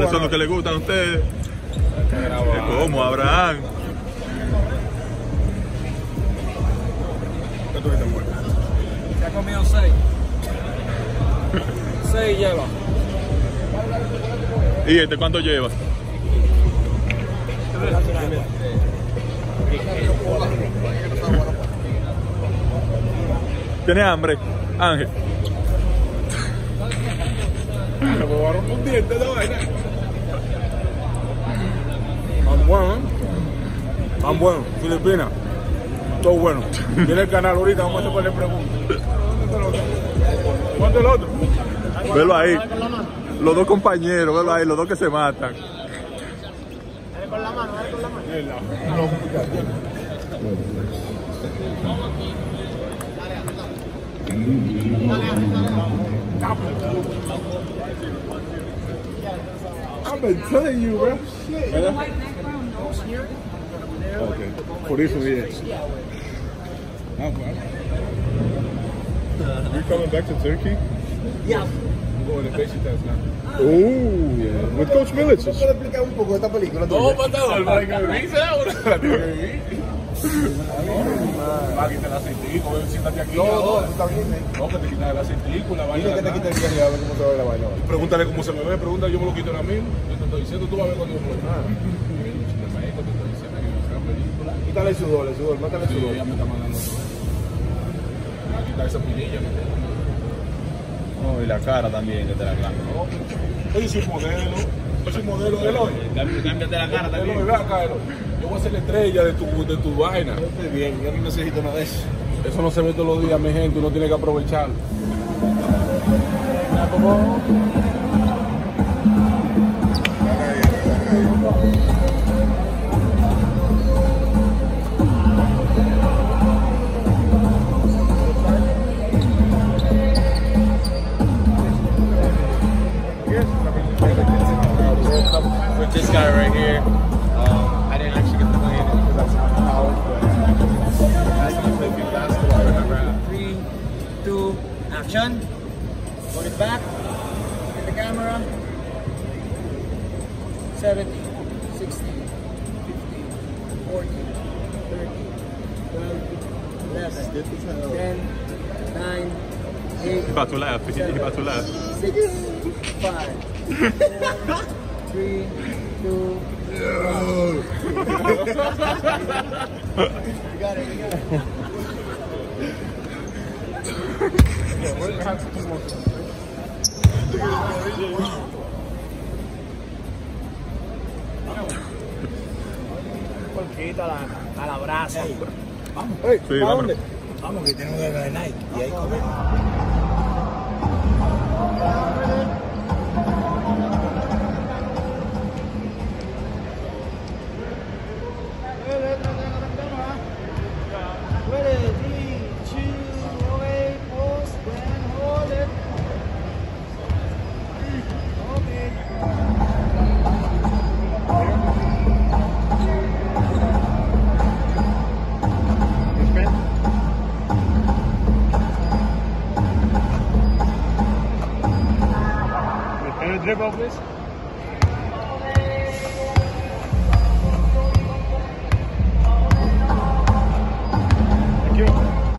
¿Cuáles son los que les gustan a ustedes? ¿Cómo, Abraham? ¿Qué tú dices, muerto? Se ha comido 6. 6 lleva. ¿Y este cuánto lleva? ¿Tienes hambre, Ángel? Me voy a romper un diente de vaina. Tan bueno, ¿eh? Tan bueno. Filipinas. Todo bueno. Tiene el canal ahorita, vamos a hacerle preguntas. ¿Cuánto es el otro? Velo ahí. Los dos compañeros, velo ahí, los dos que se matan. Dale con la mano, dale con la mano. I've been telling you, bro. Okay. Por eso es. You coming back to Turkey? Yeah. I'm going to Beşiktaş now. Ooh, with Coach Milic. ¿Puedes explicar un poco de esta película? No, matador, para que vivís ahora. La tiene que vivir. Va a quitar el aceitico, siéntate aquí. No, está bien. No, que te quitas el aceitico, la vaina. Dile que te quita el viaje a ver cómo se ve la vaina. Pregúntale cómo se me ve, pregunta, yo me lo quito ahora mismo. Yo te estoy diciendo, tú vas a ver cuando yo me lo quito. Quítale el sudor, mátale el sudor. Ya me está mandando todo. Me va a quitar esa pirilla que tengo. No, y la cara también, que te la clavo. Oye, soy modelo. Yo soy modelo de Eloy. Cámbiate la cara Eloy, también. ve acá, Eloy. Yo voy a ser la estrella de tu vaina. Yo estoy bien, yo no necesito nada de eso. Eso no se ve todos los días, mi gente. Uno tiene que aprovecharlo. With this guy right here, I didn't actually get to play in it because that's not how asked me to play basketball. I remember 3, 2, action. Put it back. Get the camera. 17, 16, 15, 14, 13, 12, 11, 10, 9, 8. About to laugh. He's about to laugh. 6, 5, 4, 3, 2, 1. You got it, you got it. Poquito a la brasa. Vamos. Sí, ¿A vámonos. dónde? Vamos, que tengo que ver a Nike. Y ahí comemos. Drip off this?